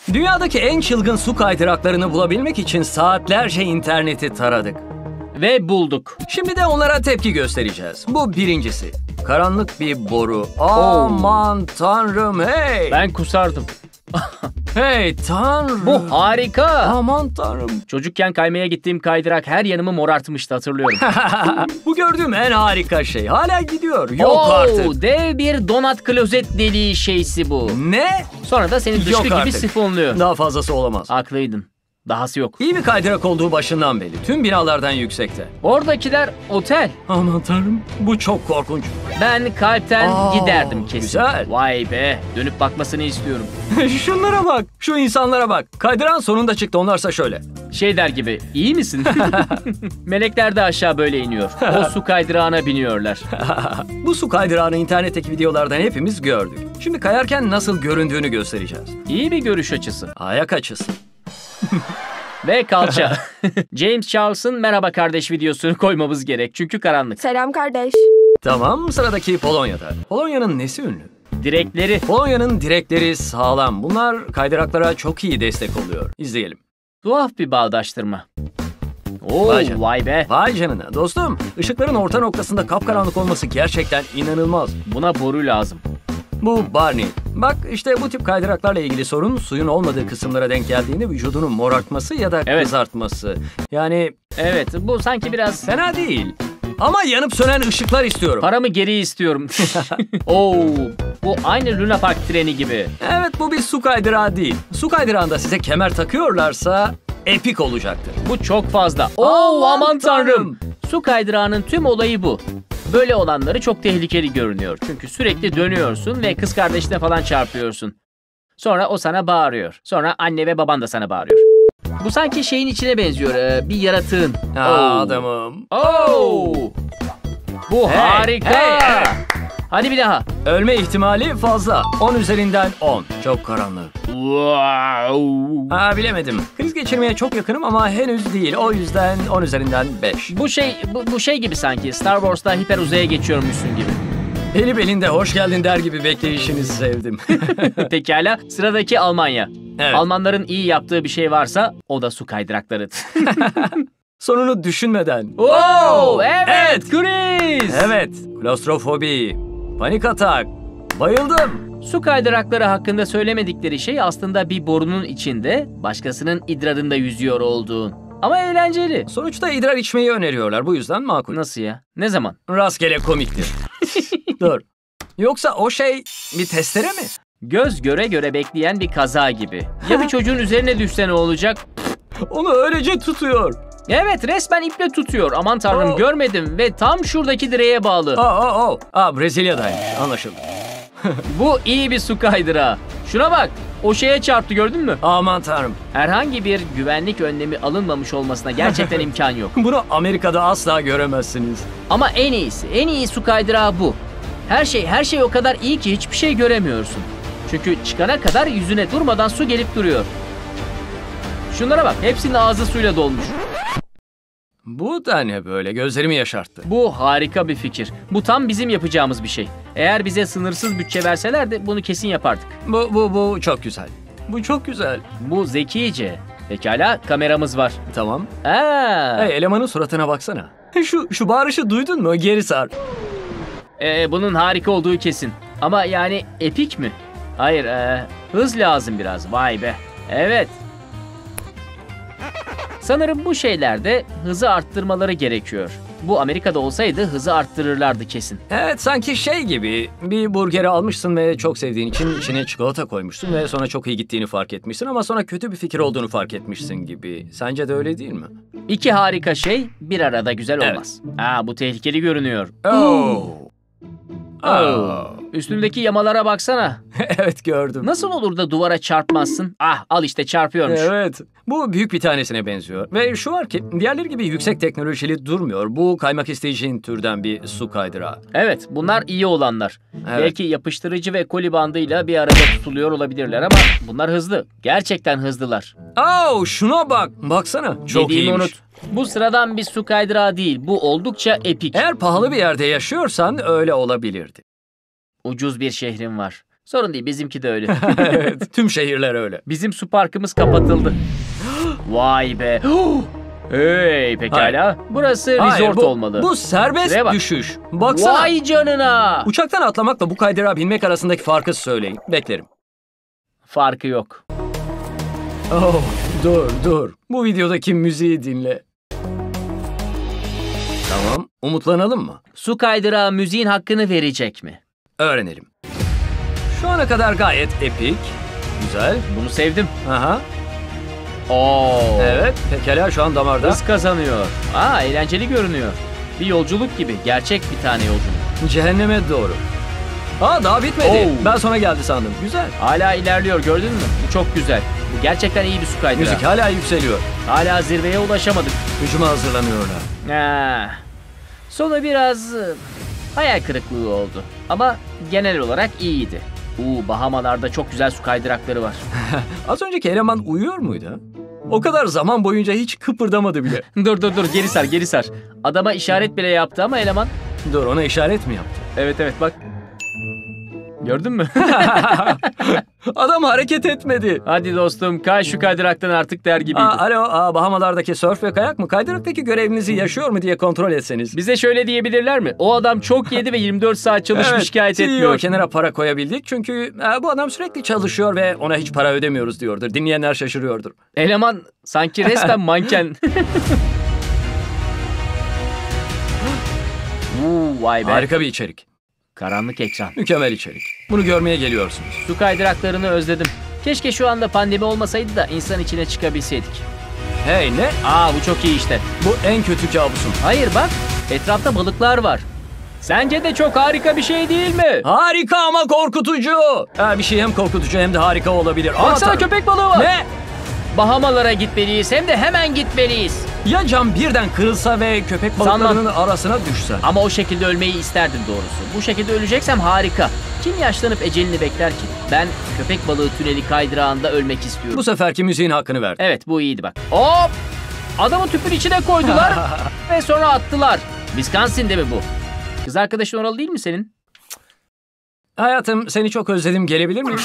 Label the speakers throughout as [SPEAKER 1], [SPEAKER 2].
[SPEAKER 1] Dünyadaki en çılgın su kaydıraklarını bulabilmek için saatlerce interneti taradık.
[SPEAKER 2] Ve bulduk.
[SPEAKER 1] Şimdi de onlara tepki göstereceğiz. Bu birincisi. Karanlık bir boru. Aman tanrım, hey!
[SPEAKER 2] Ben kusardım.
[SPEAKER 1] Hey tanrım!
[SPEAKER 2] Bu harika.
[SPEAKER 1] Aman tanrım!
[SPEAKER 2] Çocukken kaymaya gittiğim kaydırak her yanımı morartmıştı, hatırlıyorum.
[SPEAKER 1] Bu gördüğüm en harika şey. Hala gidiyor. Yok artık.
[SPEAKER 2] Dev bir donat klozet deliği şeysi bu.
[SPEAKER 1] Ne?
[SPEAKER 2] Sonra da seni
[SPEAKER 1] Yok
[SPEAKER 2] dışkı gibi
[SPEAKER 1] artık.
[SPEAKER 2] sifonluyor.
[SPEAKER 1] Daha fazlası olamaz.
[SPEAKER 2] Haklıydın. Dahası yok.
[SPEAKER 1] İyi bir kaydırak olduğu başından belli. Tüm binalardan yüksekte.
[SPEAKER 2] Oradakiler otel.
[SPEAKER 1] Aman tanrım. Bu çok korkunç.
[SPEAKER 2] Ben kalpten giderdim kesin.
[SPEAKER 1] Güzel.
[SPEAKER 2] Vay be. Dönüp bakmasını istiyorum.
[SPEAKER 1] Şunlara bak. Şu insanlara bak. Kaydıran sonunda çıktı. Onlarsa şöyle.
[SPEAKER 2] Şey der gibi, iyi misin? Melekler de aşağı böyle iniyor. O su kaydırağına biniyorlar.
[SPEAKER 1] Bu su kaydırağını internetteki videolardan hepimiz gördük. Şimdi kayarken nasıl göründüğünü göstereceğiz.
[SPEAKER 2] İyi bir görüş açısı.
[SPEAKER 1] Ayak açısı.
[SPEAKER 2] Ve kalça. James Charles'ın merhaba kardeş videosunu koymamız gerek. Çünkü karanlık.
[SPEAKER 3] Selam kardeş.
[SPEAKER 1] Tamam, sıradaki Polonya'da. Polonya'nın nesi ünlü?
[SPEAKER 2] Direkleri.
[SPEAKER 1] Polonya'nın direkleri sağlam. Bunlar kaydıraklara çok iyi destek oluyor. İzleyelim.
[SPEAKER 2] Tuhaf bir bağdaştırma. Oo,
[SPEAKER 1] Vay canına.
[SPEAKER 2] vay be.
[SPEAKER 1] Vay canına. Dostum, ışıkların orta noktasında kapkaranlık olması gerçekten inanılmaz.
[SPEAKER 2] Buna boru lazım.
[SPEAKER 1] Bu Barney. Bak işte bu tip kaydıraklarla ilgili sorun suyun olmadığı kısımlara denk geldiğinde vücudunu morartması ya da
[SPEAKER 2] Evet.
[SPEAKER 1] kızartması. Yani
[SPEAKER 2] Evet, bu sanki biraz...
[SPEAKER 1] fena değil. Ama yanıp sönen ışıklar istiyorum.
[SPEAKER 2] Paramı geri istiyorum. Oo, bu aynı Luna Park treni gibi.
[SPEAKER 1] Evet, bu bir su kaydırağı değil. Su kaydırağında size kemer takıyorlarsa epik olacaktır.
[SPEAKER 2] Bu çok fazla. Oo,
[SPEAKER 1] Aman
[SPEAKER 2] aman tanrım.
[SPEAKER 1] tanrım.
[SPEAKER 2] Su kaydırağının tüm olayı bu. Böyle olanları çok tehlikeli görünüyor. Çünkü sürekli dönüyorsun ve kız kardeşine falan çarpıyorsun. Sonra o sana bağırıyor. Sonra anne ve baban da sana bağırıyor. Bu sanki şeyin içine benziyor. Bir yaratığın.
[SPEAKER 1] Adamım.
[SPEAKER 2] Oo. Bu
[SPEAKER 1] Hey,
[SPEAKER 2] harika.
[SPEAKER 1] hey.
[SPEAKER 2] Hadi bir daha.
[SPEAKER 1] Ölme ihtimali fazla. 10 üzerinden 10. Çok karanlık.
[SPEAKER 2] Wow.
[SPEAKER 1] Bilemedim. Kriz geçirmeye çok yakınım ama henüz değil. O yüzden 10 üzerinden 5.
[SPEAKER 2] Bu şey gibi sanki. Star Wars'ta hiper uzaya geçiyormuşsun gibi.
[SPEAKER 1] Eli belinde hoş geldin der gibi bekleyişinizi sevdim.
[SPEAKER 2] Pekala. Sıradaki Almanya.
[SPEAKER 1] Evet.
[SPEAKER 2] Almanların iyi yaptığı bir şey varsa o da su kaydırakları.
[SPEAKER 1] Sonunu düşünmeden.
[SPEAKER 2] Wow, evet, Chris.
[SPEAKER 1] Evet. Klostrofobi. Panik atak. Bayıldım.
[SPEAKER 2] Su kaydırakları hakkında söylemedikleri şey aslında bir borunun içinde başkasının idrarında yüzüyor olduğun. Ama eğlenceli.
[SPEAKER 1] Sonuçta idrar içmeyi öneriyorlar. Bu yüzden makul.
[SPEAKER 2] Nasıl ya? Ne zaman?
[SPEAKER 1] Rastgele komiktir. Dur. Yoksa o şey bir testere mi?
[SPEAKER 2] Göz göre göre bekleyen bir kaza gibi. Ya bir çocuğun üzerine düşse ne olacak?
[SPEAKER 1] Onu öylece tutuyor.
[SPEAKER 2] Evet, resmen iple tutuyor. Aman tanrım,
[SPEAKER 1] Oh.
[SPEAKER 2] görmedim ve tam şuradaki direğe bağlı.
[SPEAKER 1] Brezilya'daymış. Anlaşıldı.
[SPEAKER 2] Bu iyi bir su kaydırağı. Şuna bak. O şeye çarptı, gördün mü?
[SPEAKER 1] Aman tanrım.
[SPEAKER 2] Herhangi bir güvenlik önlemi alınmamış olmasına gerçekten imkan yok.
[SPEAKER 1] Bunu Amerika'da asla göremezsiniz.
[SPEAKER 2] Ama en iyi su kaydırağı bu. Her şey o kadar iyi ki hiçbir şey göremiyorsun. Çünkü çıkana kadar yüzüne durmadan su gelip duruyor. Şunlara bak, hepsinin ağzı suyla dolmuş.
[SPEAKER 1] Bu da ne böyle? Gözlerimi yaşarttı.
[SPEAKER 2] Bu harika bir fikir. Bu tam bizim yapacağımız bir şey. Eğer bize sınırsız bütçe verselerdi bunu kesin yapardık.
[SPEAKER 1] Bu çok güzel. Bu çok güzel.
[SPEAKER 2] Bu zekice. Pekala, kameramız var.
[SPEAKER 1] Tamam.
[SPEAKER 2] Aa,
[SPEAKER 1] Hey, elemanın suratına baksana. Şu bağırışı duydun mu? Geri sar.
[SPEAKER 2] bunun harika olduğu kesin. Ama yani epik mi? Hayır, hız lazım biraz. Vay be. Evet. Sanırım bu şeylerde hızı arttırmaları gerekiyor. Bu Amerika'da olsaydı hızı arttırırlardı kesin.
[SPEAKER 1] Evet, sanki şey gibi. Bir burgeri almışsın ve çok sevdiğin için içine çikolata koymuşsun ve sonra çok iyi gittiğini fark etmişsin ama sonra kötü bir fikir olduğunu fark etmişsin gibi. Sence de öyle değil mi?
[SPEAKER 2] İki harika şey bir arada güzel
[SPEAKER 1] Evet.
[SPEAKER 2] olmaz. Bu tehlikeli görünüyor. Üstündeki yamalara baksana.
[SPEAKER 1] Evet, gördüm.
[SPEAKER 2] Nasıl olur da duvara çarpmazsın? Al işte çarpıyormuş.
[SPEAKER 1] Evet. Bu büyük bir tanesine benziyor. Ve şu var ki diğerleri gibi yüksek teknolojili durmuyor. Bu kaymak isteyeceğin türden bir su kaydırağı.
[SPEAKER 2] Evet, bunlar iyi olanlar.
[SPEAKER 1] Evet.
[SPEAKER 2] Belki yapıştırıcı ve koli bandıyla bir arada tutuluyor olabilirler ama bunlar hızlı. Gerçekten hızlılar.
[SPEAKER 1] Şuna bak. Baksana. Çok
[SPEAKER 2] Dediğimi
[SPEAKER 1] iyiymiş.
[SPEAKER 2] unut. Bu sıradan bir su kaydırağı değil. Bu oldukça epik.
[SPEAKER 1] Eğer pahalı bir yerde yaşıyorsan öyle olabilirdi.
[SPEAKER 2] Ucuz bir şehrim var. Sorun değil, bizimki de öyle.
[SPEAKER 1] Evet, tüm şehirler öyle.
[SPEAKER 2] Bizim su parkımız kapatıldı. Vay be. Hey, pekala.
[SPEAKER 1] Hayır.
[SPEAKER 2] Burası
[SPEAKER 1] Hayır,
[SPEAKER 2] resort olmalı.
[SPEAKER 1] Bu serbest
[SPEAKER 2] Şuraya bak.
[SPEAKER 1] düşüş. Baksana.
[SPEAKER 2] Vay canına.
[SPEAKER 1] Uçaktan atlamakla bu kaydırağa binmek arasındaki farkı söyleyin. Beklerim.
[SPEAKER 2] Farkı yok.
[SPEAKER 1] Oh, dur. Bu videodaki müziği dinle. Tamam, umutlanalım mı?
[SPEAKER 2] Su kaydırağı müziğin hakkını verecek mi?
[SPEAKER 1] Öğrenelim. Şu ana kadar gayet epik. Güzel.
[SPEAKER 2] Bunu sevdim.
[SPEAKER 1] Aha.
[SPEAKER 2] Oo.
[SPEAKER 1] Evet, pekala şu an damarda.
[SPEAKER 2] Hız kazanıyor. Eğlenceli görünüyor. Bir yolculuk gibi. Gerçek bir tane yolculuk.
[SPEAKER 1] Cehenneme doğru. Daha bitmedi.
[SPEAKER 2] Oh.
[SPEAKER 1] Ben sona geldi sandım. Güzel.
[SPEAKER 2] Hala ilerliyor, gördün mü? Bu çok güzel. Bu gerçekten iyi bir su kaydırağı.
[SPEAKER 1] Müzik hala yükseliyor.
[SPEAKER 2] Hala zirveye ulaşamadık.
[SPEAKER 1] Hücuma hazırlanıyorlar.
[SPEAKER 2] Sonu biraz hayal kırıklığı oldu. Ama genel olarak iyiydi. Bahamalarda çok güzel su kaydırakları var.
[SPEAKER 1] Az önceki eleman uyuyor muydu? Ha? O kadar zaman boyunca hiç kıpırdamadı bile.
[SPEAKER 2] Dur, geri sar. Adama işaret bile yaptı ama eleman.
[SPEAKER 1] Dur, ona işaret mi yaptı?
[SPEAKER 2] Evet bak. Gördün mü?
[SPEAKER 1] Adam hareket etmedi.
[SPEAKER 2] Hadi dostum, kay şu kaydıraktan artık der gibiydi.
[SPEAKER 1] Alo, Bahamalardaki sörf ve kayak mı? Kaydıraktaki görevinizi yaşıyor mu diye kontrol etseniz.
[SPEAKER 2] Bize şöyle diyebilirler mi? O adam çok yedi ve 24 saat çalışmış, şikayet
[SPEAKER 1] CEO
[SPEAKER 2] etmiyor.
[SPEAKER 1] kenara para koyabildik çünkü bu adam sürekli çalışıyor ve ona hiç para ödemiyoruz diyordur. Dinleyenler şaşırıyordur.
[SPEAKER 2] Eleman sanki resmen manken. Vay be.
[SPEAKER 1] Harika bir içerik.
[SPEAKER 2] Karanlık ekran.
[SPEAKER 1] Mükemmel içerik. Bunu görmeye geliyorsunuz.
[SPEAKER 2] Su kaydıraklarını özledim. Keşke şu anda pandemi olmasaydı da insan içine çıkabilseydik.
[SPEAKER 1] Hey ne?
[SPEAKER 2] Bu çok iyi işte.
[SPEAKER 1] Bu en kötü kabusum.
[SPEAKER 2] Hayır bak, etrafta balıklar var. Sence de çok harika bir şey değil mi?
[SPEAKER 1] Harika ama korkutucu. Bir şey hem korkutucu hem de harika olabilir.
[SPEAKER 2] Baksana, köpek balığı var.
[SPEAKER 1] Ne?
[SPEAKER 2] Bahamalara gitmeliyiz, hem de hemen gitmeliyiz.
[SPEAKER 1] Ya cam birden kırılsa ve köpek balıklarının arasına düşse?
[SPEAKER 2] Ama o şekilde ölmeyi isterdim doğrusu. Bu şekilde öleceksem harika. Kim yaşlanıp ecelini bekler ki? Ben köpek balığı tüneli kaydırağında ölmek istiyorum.
[SPEAKER 1] Bu seferki müziğin hakkını verdi.
[SPEAKER 2] Evet, bu iyiydi bak. Hop! Adamı tüpün içine koydular ve sonra attılar. Wisconsin'de mi bu? Kız arkadaşın oralı değil mi senin?
[SPEAKER 1] Hayatım, seni çok özledim. Gelebilir miyim?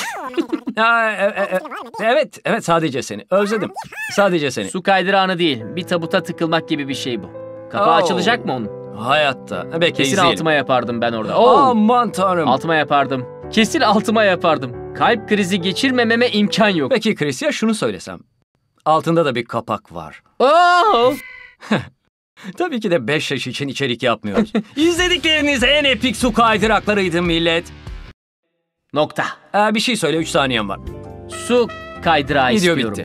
[SPEAKER 1] Evet, sadece seni. Özledim. Sadece seni.
[SPEAKER 2] Su kaydırağını değil, bir tabuta tıkılmak gibi bir şey bu. Kapağı açılacak mı onun?
[SPEAKER 1] Hayatta. Bekle,
[SPEAKER 2] Kesin
[SPEAKER 1] izleyelim.
[SPEAKER 2] altıma yapardım ben orada.
[SPEAKER 1] Aman tanrım.
[SPEAKER 2] Altıma yapardım. Kesin altıma yapardım. Kalp krizi geçirmememe imkan yok.
[SPEAKER 1] Peki Chris, ya şunu söylesem. Altında da bir kapak var. Tabii ki de 5 yaş için içerik yapmıyoruz. İzledikleriniz en epik su kaydıraklarıydı millet.
[SPEAKER 2] Nokta.
[SPEAKER 1] Bir şey söyle, 3 saniyem var.
[SPEAKER 2] Su kaydırağı
[SPEAKER 1] Video
[SPEAKER 2] istiyorum.
[SPEAKER 1] bitti.